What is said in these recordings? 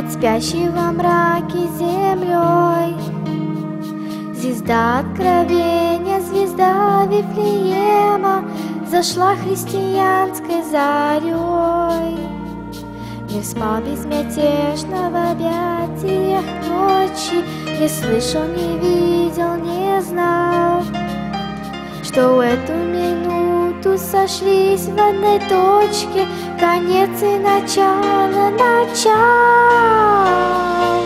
над спящей во мраке землей. Звезда откровения, звезда Вифлеема зашла христианской зарей. Не спал безмятежно в объятиях ночи, не слышал, не видел, не знал, что в эту минуту сошлись в одной точке конец и начало, начал.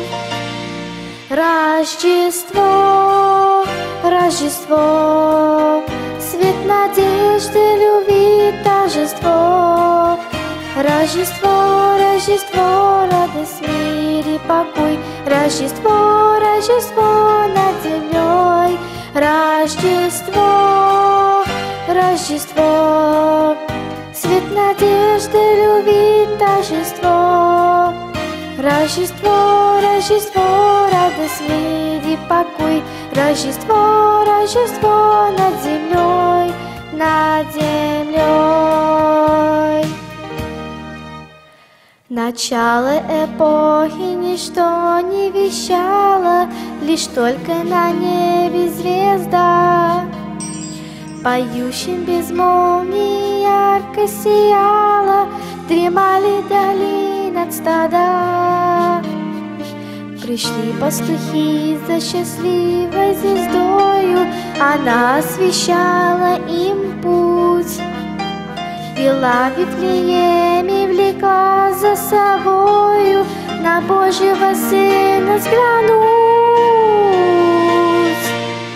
Рождество, Рождество, свет надежды, любви, торжество. Рождество, Рождество, радость, мир и покой. Рождество, Рождество над землей. Рождество, Рождество, свет надежды, любви, торжество. Рождество, Рождество, радость, мир и покой. Рождество, Рождество над землей, над землей. Начало эпохи ничто не вещало, лишь только на небе звезда поющим без молнии ярко сияла, дремали вдали над стада. Пришли пастухи за счастливой звездою, она освещала им путь, вела в Вифлееме, влекла за собою на Божьего Сына взглянуть.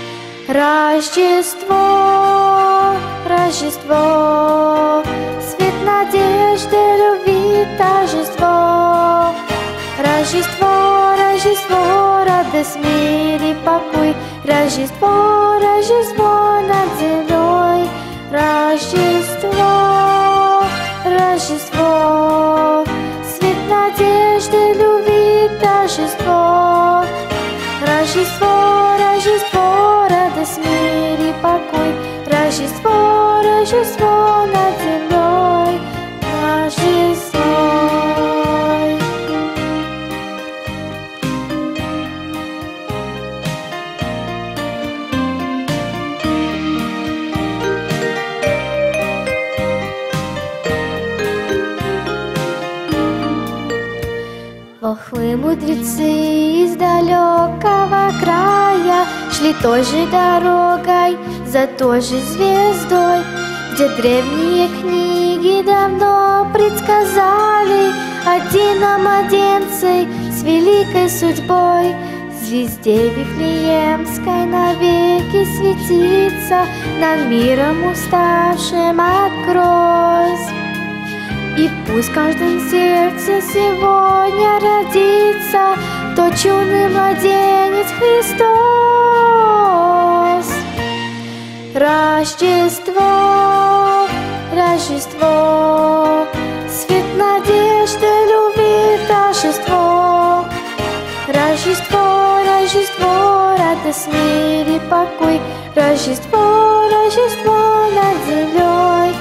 Рождество, Рождество, свет надежды, любви, торжество. Рождество, Рождество, радость, мир и покой. Рождество, Рождество над землей. Рождество, Рождество, свет надежды, любви, торжество. Рождество, Рождество, радость, мир и покой. Рождество, Рождество над землей. Рождество. Волхвы, мудрецы из далекого края шли той же дорогой, за той же звездой, где древние книги давно предсказали о младенце с великой судьбой. Звезде Вифлеемской навеки светиться, над миром уставшим откройся. И пусть в каждом сердце сегодня родится тот чудный младенец Христос. Рождество, Рождество, свет надежды, любви, торжество. Рождество, Рождество, радость, мир и покой. Рождество, Рождество над землей.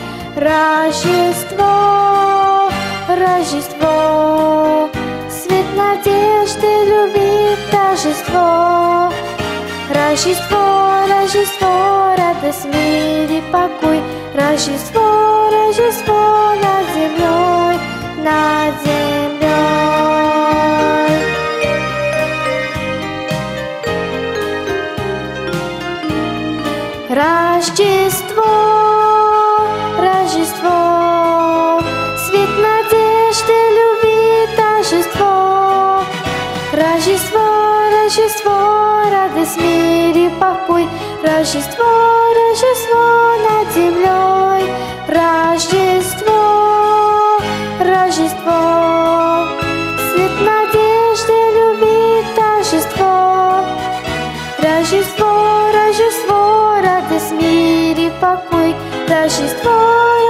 Рождество, Рождество, свет надежды, любви, торжество. Рождество, Рождество, радость, мир и покой. Рождество, Рождество над землей, над землей. Рождество, Рождество, свет надежды, любви, торжество. Рождество, Рождество, радость, мир и покой. Рождество, Рождество над землей. Рождество, Рождество, свет надежды, любви, торжество. Рождество, Рождество, радость, мир и покой. Рождество,